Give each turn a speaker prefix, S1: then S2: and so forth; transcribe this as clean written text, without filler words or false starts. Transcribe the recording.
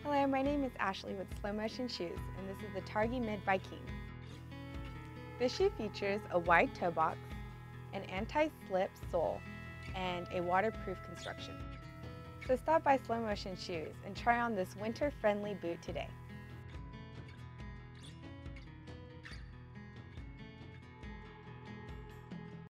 S1: Hello, my name is Ashley with SLO Motion Shoes, and this is the Targhee Mid by Keen. This shoe features a wide toe box, an anti-slip sole, and a waterproof construction. So stop by SLO Motion Shoes and try on this winter-friendly boot today.